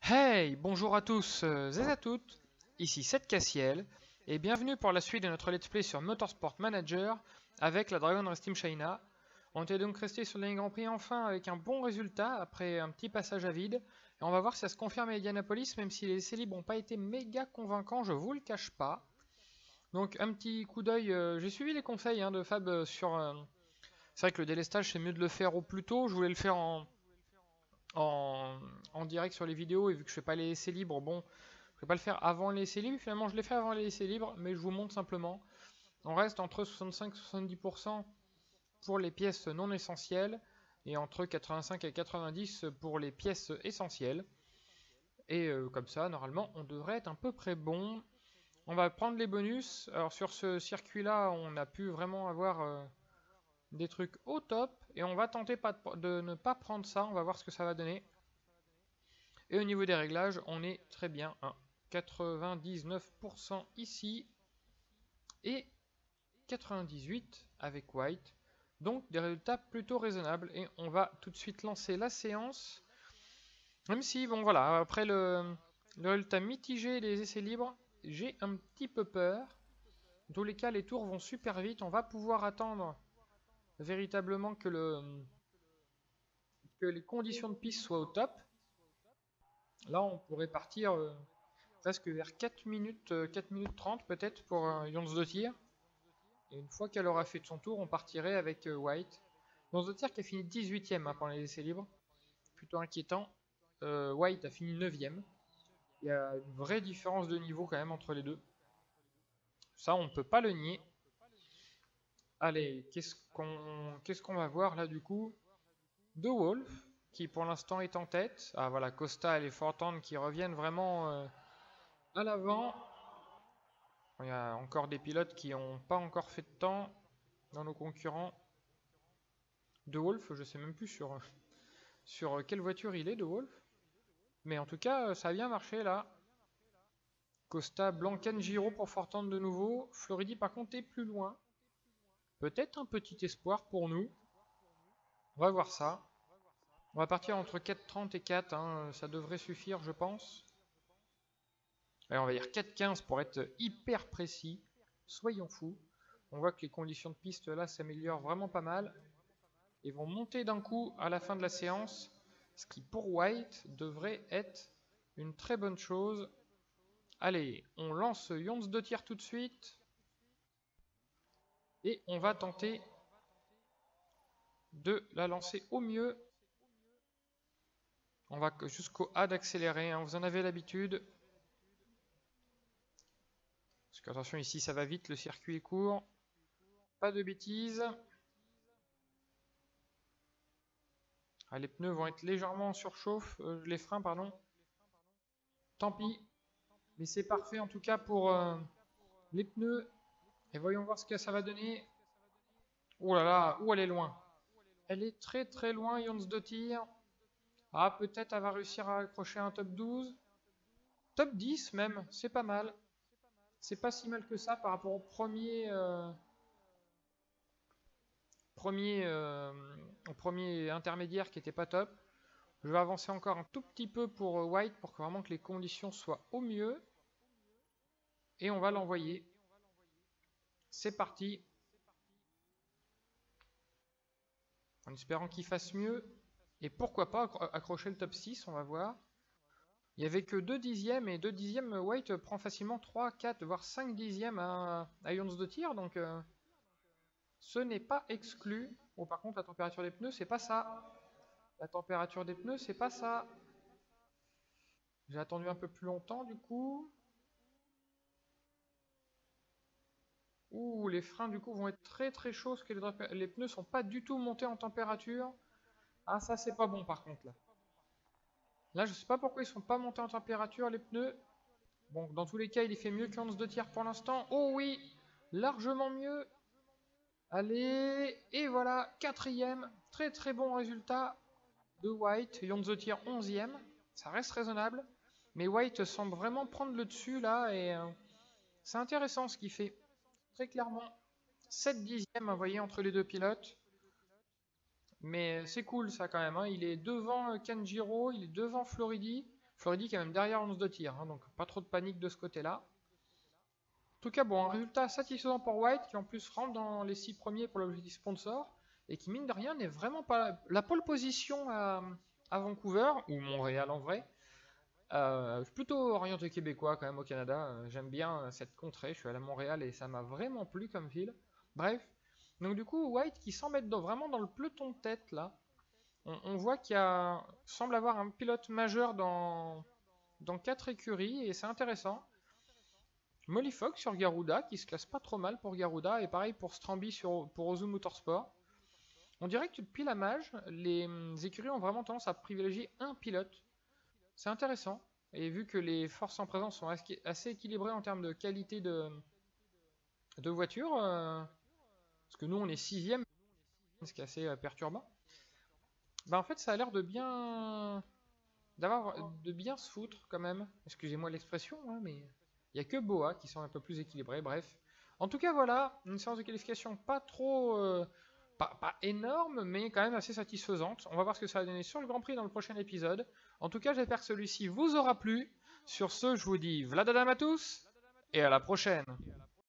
Hey, bonjour à tous et à toutes, ici Seth Cassiel, et bienvenue pour la suite de notre let's play sur Motorsport Manager avec la Dragon Race Team China. On était donc resté sur le Grand Prix enfin avec un bon résultat après un petit passage à vide, et on va voir si ça se confirme à Indianapolis, même si les essais libres n'ont pas été méga convaincants, je vous le cache pas. Donc un petit coup d'œil, j'ai suivi les conseils de Fab sur... c'est vrai que le délestage c'est mieux de le faire au plus tôt, je voulais le faire en, en direct sur les vidéos, et vu que je fais pas les essais libres, bon, je vais pas le faire avant les essais libres. Finalement, je l'ai fait avant les essais libres, mais je vous montre simplement. On reste entre 65 et 70% pour les pièces non essentielles, et entre 85 et 90 pour les pièces essentielles. Et comme ça, normalement, on devrait être à peu près bon. On va prendre les bonus. Alors sur ce circuit-là, on a pu vraiment avoir des trucs au top, et on va tenter de ne pas prendre ça. On va voir ce que ça va donner. Et au niveau des réglages, on est très bien à 99% ici et 98% avec White. Donc des résultats plutôt raisonnables, et on va tout de suite lancer la séance. Même si, bon voilà, après le résultat mitigé des essais libres, j'ai un petit peu peur. Dans tous les cas, les tours vont super vite. On va pouvoir attendre véritablement que les conditions de piste soient au top. Là, on pourrait partir presque vers 4 minutes, 4 minutes 30 peut-être pour Jons de tir. Et une fois qu'elle aura fait son tour, on partirait avec White. Jons de tir qui a fini 18ème pendant les essais libres. Plutôt inquiétant. White a fini 9ème. Il y a une vraie différence de niveau quand même entre les deux. Ça, on ne peut pas le nier. Allez, qu'est-ce qu'on va voir là du coup? De Wolf, qui pour l'instant est en tête. Ah voilà, Costa et Fortan qui reviennent vraiment à l'avant. Il y a encore des pilotes qui n'ont pas encore fait de temps dans nos concurrents. De Wolf, je sais même plus sur quelle voiture il est, De Wolf. Mais en tout cas, ça a bien marché là. Costa, Blancan, Giro pour Fortan de nouveau. Floridi par contre est plus loin. Peut-être un petit espoir pour nous. On va voir ça. On va partir entre 4,30 et 4. Ça devrait suffire, je pense. Allez, on va dire 4,15 pour être hyper précis. Soyons fous. On voit que les conditions de piste là s'améliorent vraiment pas mal. Ils vont monter d'un coup à la fin de la séance, ce qui pour White devrait être une très bonne chose. Allez, on lance Jons de tir tout de suite. Et on va tenter de la lancer au mieux. On va jusqu'au A d'accélérer, vous en avez l'habitude. Parce que attention, ici ça va vite, le circuit est court. Pas de bêtises. Ah, les pneus vont être légèrement en surchauffe, les freins pardon. Tant pis. Mais c'est parfait en tout cas pour les pneus. Et voyons voir ce que ça va donner. Oh là là, où elle est loin. Elle est très très loin, Jons de tir. Ah, peut-être elle va réussir à accrocher un top 12. Top 10 même, c'est pas mal. C'est pas si mal que ça par rapport au premier intermédiaire qui était pas top. Je vais avancer encore un tout petit peu pour White pour que vraiment que les conditions soient au mieux. Et on va l'envoyer. C'est parti. En espérant qu'il fasse mieux. Et pourquoi pas accrocher le top 6, on va voir. Il n'y avait que 2 dixièmes, et 2 dixièmes, White prend facilement 3, 4, voire 5 dixièmes à Jons de tir, donc ce n'est pas exclu. Bon, par contre, la température des pneus, c'est pas ça. La température des pneus, c'est pas ça. J'ai attendu un peu plus longtemps, du coup. Ouh, les freins, du coup, vont être très très chauds, parce que les pneus sont pas du tout montés en température. Ah, ça, c'est pas bon, par contre, là. Là, je sais pas pourquoi ils sont pas montés en température, les pneus. Bon, dans tous les cas, il fait mieux que Jons de tir pour l'instant. Oh oui, largement mieux. Allez, et voilà, quatrième, très très bon résultat de White. Jons de tir 11e, ça reste raisonnable. Mais White semble vraiment prendre le dessus là, et c'est intéressant ce qu'il fait. Très clairement, 7 dixièmes, vous voyez, entre les deux pilotes. Mais c'est cool ça quand même, il est devant Kanjiro, il est devant Floridi. Floridi qui est même derrière l'once de tir, hein, donc pas trop de panique de ce côté-là. En tout cas, bon, un résultat satisfaisant pour White qui en plus rentre dans les 6 premiers pour l'objectif sponsor et qui, mine de rien, n'est vraiment pas la pole position à Vancouver, ou Montréal en vrai. Je suis plutôt orienté québécois quand même au Canada. J'aime bien cette contrée. Je suis allé à Montréal et ça m'a vraiment plu comme ville. Bref. Donc du coup, White qui semble être vraiment dans le peloton de tête là. On voit qu'il semble avoir un pilote majeur dans 4 écuries et c'est intéressant. Molly Fox sur Garuda qui se classe pas trop mal pour Garuda et pareil pour Strambi pour Ozu Motorsport. On dirait que depuis la Mage, les écuries ont vraiment tendance à privilégier un pilote. C'est intéressant. Et vu que les forces en présence sont assez équilibrées en termes de qualité de voiture, parce que nous on est 6ème, ce qui est assez perturbant, bah en fait ça a l'air de bien se foutre quand même. Excusez-moi l'expression, hein, mais il n'y a que Boa qui sont un peu plus équilibrés, bref. En tout cas voilà, une séance de qualification pas trop... pas énorme, mais quand même assez satisfaisante. On va voir ce que ça va donner sur le Grand Prix dans le prochain épisode. En tout cas, j'espère que celui-ci vous aura plu. Sur ce, je vous dis Vladadam à tous, et à la prochaine.